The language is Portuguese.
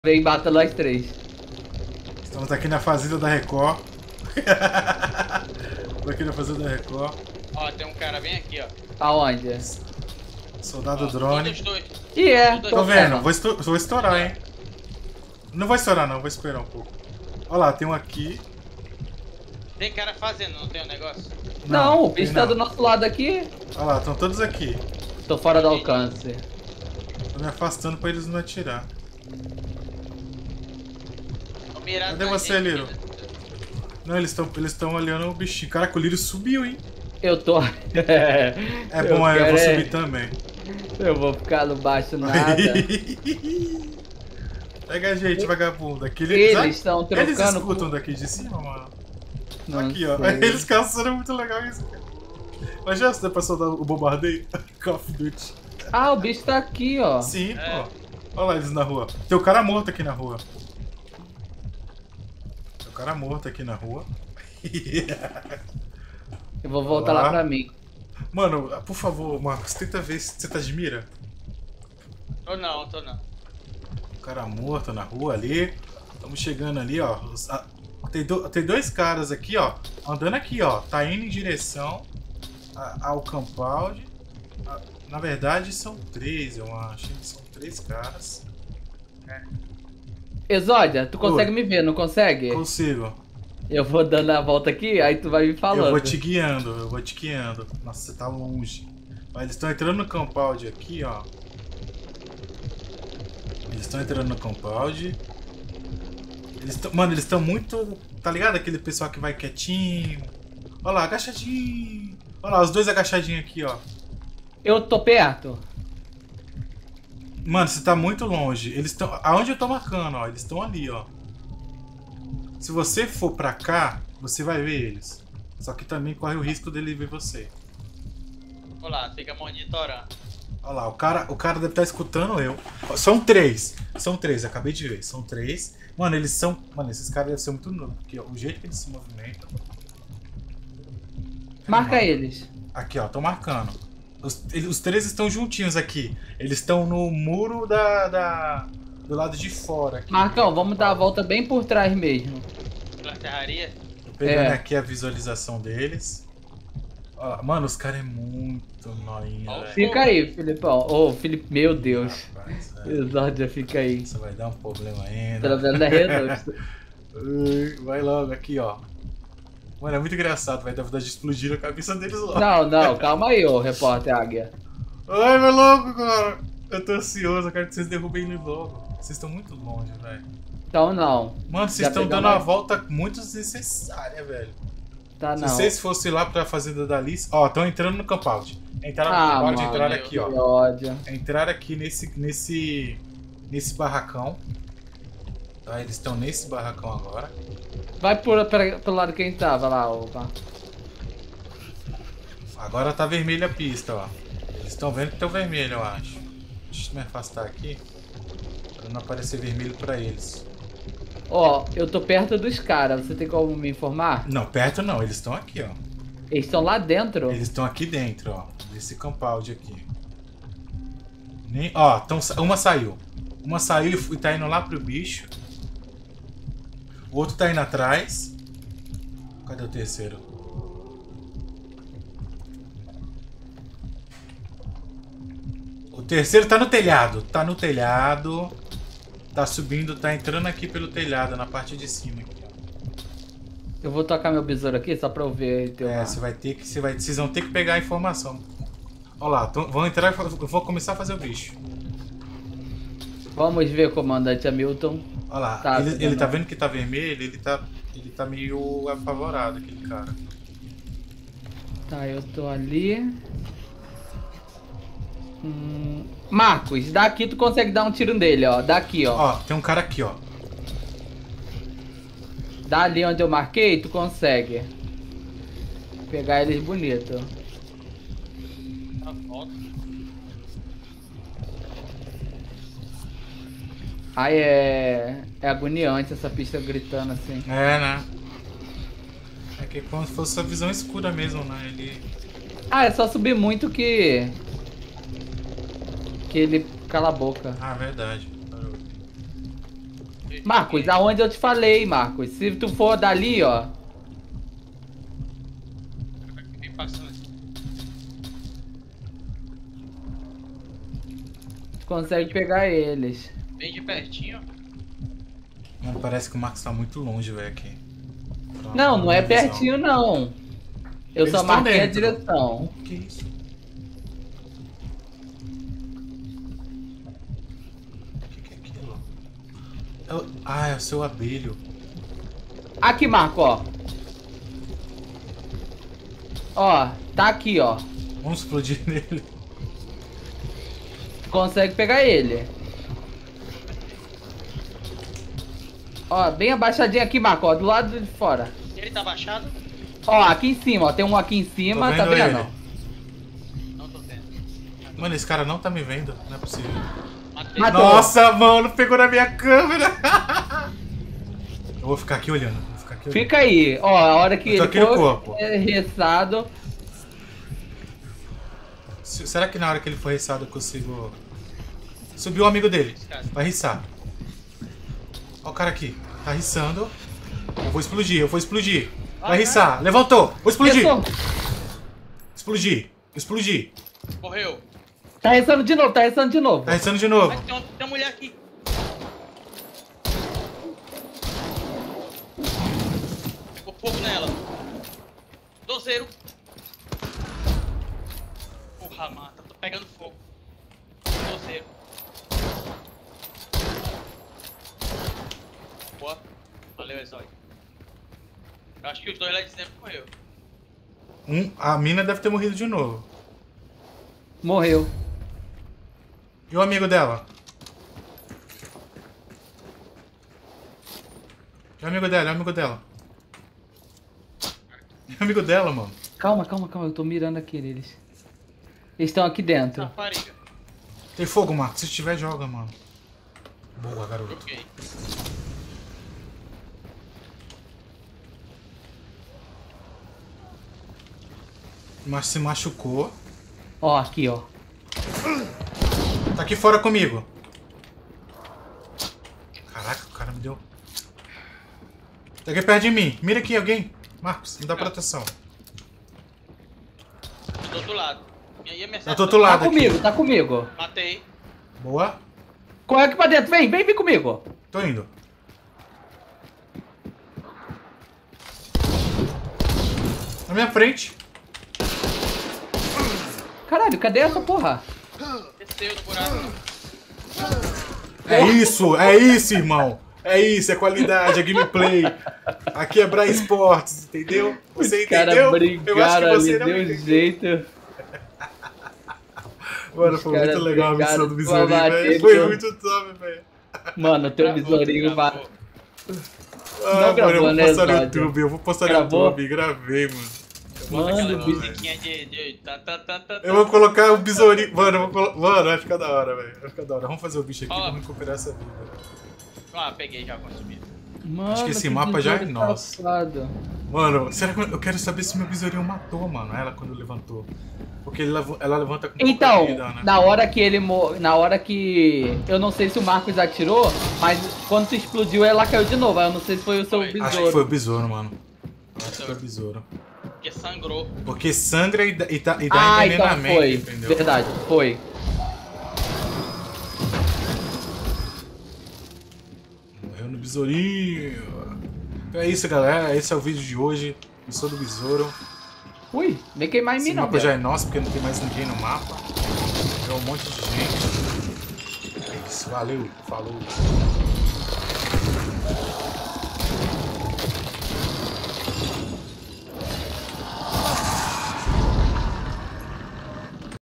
Vem, mata nós três. Estamos aqui na fazenda da Record. Estamos aqui na fazenda da Record. Ó, tem um cara bem aqui, ó. Aonde? Soldado Ó, drone. todos dois. E é, Tô vendo, vou estourar, hein. Não vou estourar não, vou esperar um pouco. Olha lá, tem um aqui. Tem cara fazendo, não tem um negócio? Não, o bicho tem tá não. do nosso lado aqui. Olha lá, estão todos aqui. Tô fora do alcance. Tô me afastando pra eles não atirar. Tô mirando Cadê na você, gente, Liro? né? Não, eles estão olhando o bichinho. Caraca, o Lírio subiu, hein. Eu tô. É bom, eu vou subir também. Eu vou ficar no baixo nada. Pega a gente, vagabundo. Aqui, Eles estão trocando. Eles escutam daqui de cima, mano. Não Aqui, ó. sei. Eles caçando, é muito legal isso, cara. Mas já você passou o bombardeio? Call of Duty. Ah, o bicho tá aqui, ó. Sim, É. pô. Olha lá eles na rua. Tem um cara morto aqui na rua. Tem um cara morto aqui na rua. Eu vou voltar Olá. lá pra mim. Mano, por favor, Marcos, tenta ver se você tá de mira. Tô não, tô não. Um cara morto na rua ali. Estamos chegando ali, ó. Tem dois caras aqui, ó. Andando aqui, ó. Tá indo em direção ao compound. Na verdade, são três, eu acho. São três caras. Exódia, tu consegue Oi. me ver, não consegue? Consigo. Eu vou dando a volta aqui, aí tu vai me falando. Eu vou te guiando, eu vou te guiando. Nossa, você tá longe. Mas eles estão entrando no compound aqui, ó. Eles estão entrando no compound. Mano, eles estão muito... Tá ligado? Aquele pessoal que vai quietinho. Olha lá, agachadinho. Olha lá, os dois agachadinhos aqui, ó. Eu tô perto. Mano, você tá muito longe. Eles estão... Aonde eu tô marcando, ó. Eles estão ali, ó. Se você for pra cá, você vai ver eles. Só que também corre o risco dele ver você. Olha lá, fica monitorando. Olha lá, o cara deve estar escutando eu. Ó, são três, acabei de ver. São três. Mano, eles são... Mano, esses caras devem ser muito novos. Porque ó, o jeito que eles se movimentam... Marca eles. Aqui, ó, tô marcando. Os três estão juntinhos aqui. Eles estão no muro do lado de fora. Aqui. Marcão, vamos dar a volta bem por trás mesmo. Pela terraria. Tô pegando É. aqui a visualização deles. Ó, mano, os caras é muito noinha, Ó, velho. Fica aí, Filipão. Ô, Felipe, meu Deus. Rapaz, Exódia, fica aí. isso vai dar um problema ainda. Pelo menos é redondo. Vai logo aqui, ó. Mano, é muito engraçado, vai dar vontade de explodir a cabeça deles logo. Não, não, calma aí, ô repórter Águia. Ai, vai logo, cara. Eu tô ansioso, eu quero que vocês derrubem ele logo. Vocês estão muito longe, velho. Então não. Mano, vocês Já estão pegamos dando uma aí? volta muito desnecessária, velho. Tá Se não. vocês fossem lá pra fazenda da Alice... Ó, estão entrando no compound. Entraram Ah, no compound, mano, entraram meu aqui, ó. Que ódio. Entraram aqui nesse barracão. Tá, eles estão nesse barracão agora. Vai pelo lado quem tava lá, opa. Agora tá vermelha a pista, ó. Eles estão vendo que tá vermelho, eu acho. Deixa eu me afastar aqui. Pra não aparecer vermelho pra eles. Ó, eu tô perto dos caras, você tem como me informar? Não, perto não, eles estão aqui, ó. Eles estão lá dentro? Eles estão aqui dentro, ó. Nesse compound aqui. Ó, uma saiu. Uma saiu e tá indo lá pro bicho. O outro tá indo atrás. Cadê o terceiro? O terceiro tá no telhado. Tá no telhado. Tá subindo, tá entrando aqui pelo telhado, na parte de cima aqui, ó. Eu vou tocar meu besouro aqui só pra eu ver teu. É, vocês vão ter que pegar a informação. Ó lá, vão entrar e vou começar a fazer o bicho. Vamos ver, comandante Hamilton. Olha lá, Tá, ele tá vendo que tá vermelho, ele tá meio apavorado, aquele cara. Tá, eu tô ali. Marcos, daqui tu consegue dar um tiro nele, ó. Daqui, ó. Ó, tem um cara aqui, ó. Dali onde eu marquei, tu consegue. Pegar eles bonito. Tá volta. Ai, é agoniante essa pista gritando assim. É, né? É que é como se fosse a visão escura mesmo, né? Ah, é só subir muito que ele cala a boca. Ah, verdade. Marcos, aonde eu te falei, Marcos. Se tu for dali, ó. Vem passando assim. Tu consegue pegar eles. Bem de pertinho. Mano, parece que o Marcos tá muito longe, velho, aqui. Não, não é Visão. pertinho, não. Eu Eles só estão marquei a dentro. direção. Que isso? O que é aquilo? Ah, é o seu abelho. Aqui, Marco, ó. Ó, tá aqui, ó. Vamos explodir nele. Tu consegue pegar ele. Ó, bem abaixadinho aqui, Marco, ó, do lado de fora. Ele tá baixado? Ó, aqui em cima, ó. Tem um aqui em cima, Tô tá vendo vendo? ele. Não tô vendo. Mano, esse cara não tá me vendo. Não é possível. Matei. Matou. Nossa, mano, pegou na minha câmera. Eu vou ficar aqui olhando. Vou ficar aqui olhando. Fica aí, ó, a hora que Eu tô ele aqui no for corpo. ressado. Será que na hora que ele for riçado eu consigo... Subiu o amigo dele. Vai riçar. Ó o cara aqui. Tá riçando. Eu vou explodir, eu vou explodir. Vai riçar. Levantou. Vou explodir. Ressou. Explodir. Explodir. Morreu. Tá ressando de novo, tá ressando de novo. Tá riçando de novo. Mas tem uma mulher aqui. Pegou fogo nela. Dozeiro. Porra, mata. Tô pegando fogo. Dozeiro. Boa. Valeu, Exói. Eu acho que os dois lá de sempre morreu. A mina deve ter morrido de novo. Morreu. E o amigo dela? E o amigo dela? E o amigo dela? E o amigo dela, mano? Calma, calma, calma, eu tô mirando aqui neles. Eles estão aqui dentro. Rapariga. Tem fogo, Marcos. Se tiver, joga, mano. Boa, garoto. Joguei. Mas se machucou. Ó, aqui, ó. Tá aqui fora comigo. Caraca, o cara me deu. Tá aqui perto de mim. Mira aqui, alguém. Marcos, me dá proteção. Do outro lado. E aí, minha Tá do outro Tá lado comigo, aqui. tá comigo. Matei. Boa. Corre aqui pra dentro, vem comigo. Tô indo. Na minha frente. Caralho, cadê essa porra? Desceu no buraco. É isso, irmão. É isso, é qualidade, é gameplay. Aqui é Bra Esportes, entendeu? Você Os caras entendeu? brigaram ali, não deu entendeu. jeito. Mano, Os foi muito caras legal a missão brigaram do pra besourinho, bater, velho. Foi viu? muito top, velho. Mano, teu Gravou, besourinho gravou. Ah, Não mano, gravou, eu vou né, postar no Zódio? YouTube, eu vou postar no Gravou? YouTube, gravei, mano. Bota Mano, aquela bicho. musiquinha de Eu vou colocar o besourinho. Mano, vai ficar da hora, velho. Vai ficar da hora. Vamos fazer o bicho aqui, Ó. vamos recuperar essa vida. Ah, peguei já consumido. Mano, Acho que esse que mapa já é besouro nosso. safado. Mano, será que eu quero saber se meu besourinho matou, mano? Ela quando levantou. Porque ela levanta com pouca Então, vida, né? na hora que ele na hora que eu não sei se o Marcos atirou, mas quando tu explodiu ela caiu de novo. Eu não sei se foi o seu Foi. besouro. Acho que foi o besouro, mano. Acho que foi o besouro. Porque sangrou. Porque sangra e dá Ah, então envenenamento, foi. entendeu? Verdade, foi. Morreu no besourinho. Então é isso, galera. Esse é o vídeo de hoje. Eu sou do besouro. Ui, nem queimar em mim Esse não, mapa já velho. é nosso, porque não tem mais ninguém no mapa. Tem um monte de gente. É isso, valeu, falou.